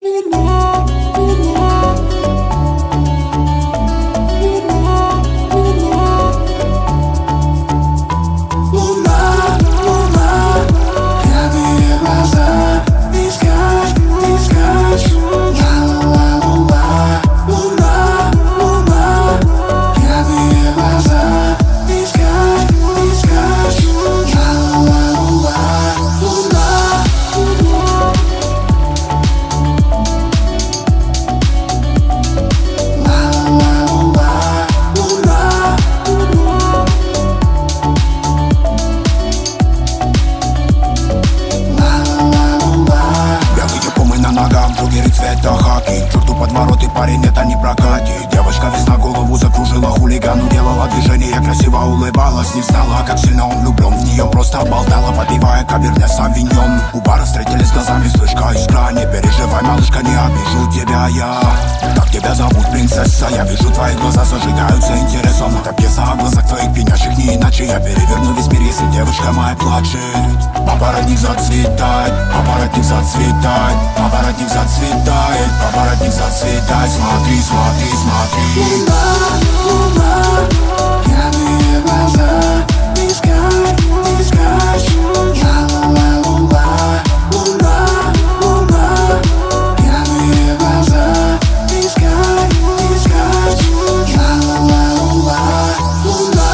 Хаки, черту подвороты, парень, это не прокатит. Девочка весна голову закружила, хулигану делала движение, красиво улыбалась. Не знала, как сильно он влюблен в нее, просто болтала, попивая каберне савиньон. У бара встретились глазами, вспышка искра. Не переживай, малышка, не обижу тебя я. Как тебя зовут, принцесса? Я вижу, твои глаза зажигаются интересом. Это пьеса о глазах твоих пенящих, не иначе. Я переверну весь мир, если девушка моя плачет. Папоротник зацветает, папоротник зацветает, папоротник зацветает, папоротник зацветает. Смотри, смотри, смотри. Луна, луна, пьяные глаза, не скачь, не скачь. Ла-ла-ла, луна, луна, луна, пьяные глаза, не скачь, не скачь. Ла-ла-ла, луна, луна.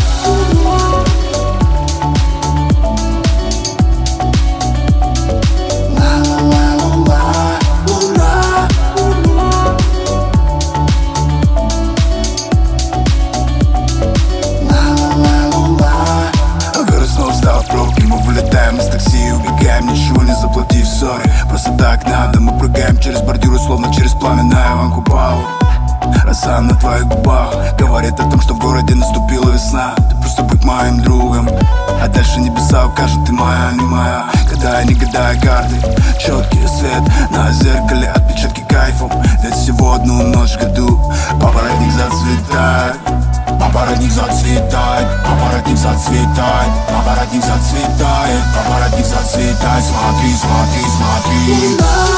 Из такси убегаем, ничего не заплатив, сори. Просто так надо, мы прыгаем через бордюры, словно через пламенная Ван Купалу. Роса на твоих губах говорит о том, что в городе наступила весна. Ты просто будь моим другом, а дальше небеса укажут, ты моя, не моя. Когда я не гадаю карты, четкий свет на зеркале, отпечатки кайфом. Ведь всего одну ночь в году. Папоротник зацветает, папоротник зацветает, папоротник зацветает, папоротник зацветает, папоротник зацветает. Смотри, смотри, смотри.